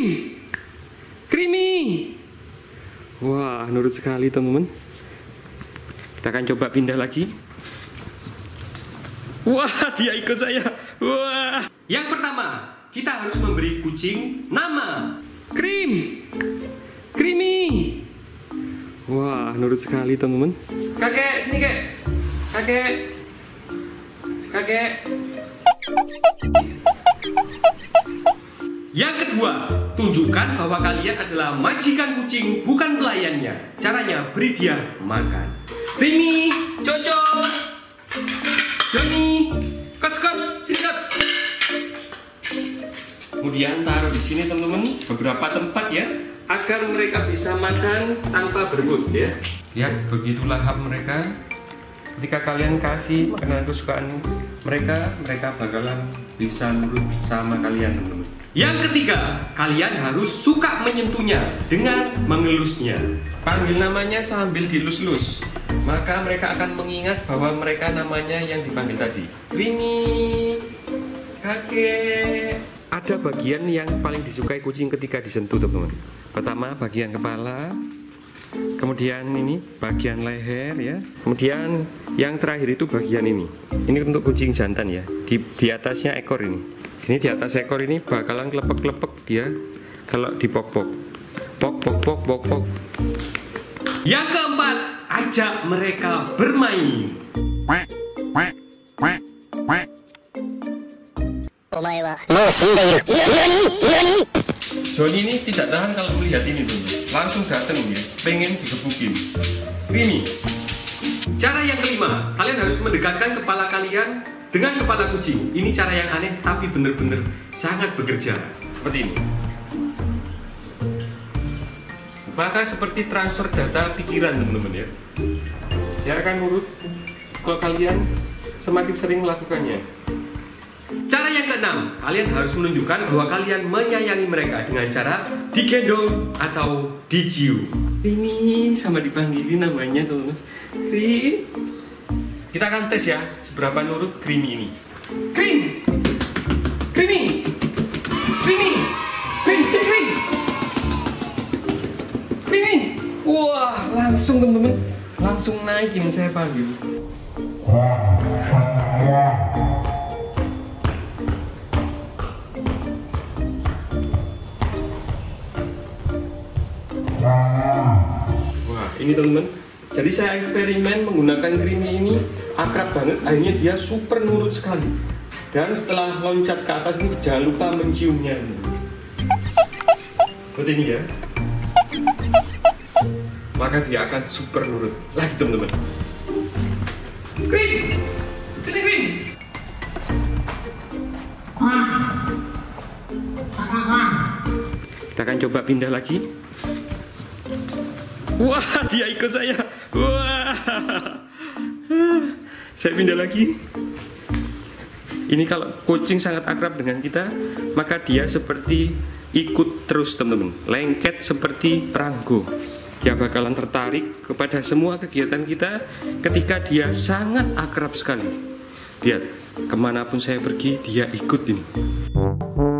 Creamy. Wah, nurut sekali teman-teman. Kita akan coba pindah lagi. Wah, dia ikut saya. Wah. Yang pertama, kita harus memberi kucing nama. Creamy. Wah, nurut sekali teman-teman. Kakek, sini kek. Kakek. Yang kedua, tunjukkan bahwa kalian adalah majikan kucing, bukan pelayannya. Caranya, beri dia makan. Creamy, Coco, Johnny, Kot, sini Kot. Kemudian taruh di sini teman-teman beberapa tempat ya, agar mereka bisa makan tanpa berebut ya. Lihat, begitulah hak mereka. Ketika kalian kasih makanan kesukaan mereka bakalan bisa nurut sama kalian teman-teman. Yang ketiga, kalian harus suka menyentuhnya dengan mengelusnya. Panggil namanya sambil dilus-lus, maka mereka akan mengingat bahwa mereka namanya yang dipanggil tadi. Creamy, kakek. Ada bagian yang paling disukai kucing ketika disentuh teman-teman. Pertama bagian kepala, kemudian ini bagian leher ya, kemudian yang terakhir itu bagian ini. Ini untuk kucing jantan ya. Di atasnya ekor ini. Sini di atas ekor ini bakalan klepek-klepek dia kalau dipok-pok. Pok. Yang keempat, ajak mereka bermain. Johnny ini tidak tahan kalau melihat ini tuh, langsung datang ya, pengen digebukin. Ini. Cara yang kelima, kalian harus mendekatkan kepala kalian dengan kepala kucing. Ini cara yang aneh tapi bener-bener sangat bekerja. Seperti ini. Maka seperti transfer data pikiran teman-teman ya. Dia akan nurut kalau kalian semakin sering melakukannya. Cara yang keenam, kalian harus menunjukkan bahwa kalian menyayangi mereka dengan cara digendong atau dicium. Ini sama dipanggilin namanya teman-teman. Kita akan tes ya seberapa nurut Creamy ini. Creamy. Wah, langsung teman-teman, langsung naik ini saya panggil. Wah, ini teman-teman. Jadi saya eksperimen menggunakan Creamy ini, akrab banget, akhirnya dia super nurut sekali. Dan setelah loncat ke atas ini jangan lupa menciumnya. Seperti ini ya. Maka dia akan super nurut. Lagi teman-teman. Creamy. Kita akan coba pindah lagi. Wah, dia ikut saya. Wah. Saya pindah lagi. Ini kalau kucing sangat akrab dengan kita, maka dia seperti ikut terus teman-teman. Lengket seperti perangko. Dia bakalan tertarik kepada semua kegiatan kita ketika dia sangat akrab sekali. Lihat, kemanapun saya pergi, dia ikutin.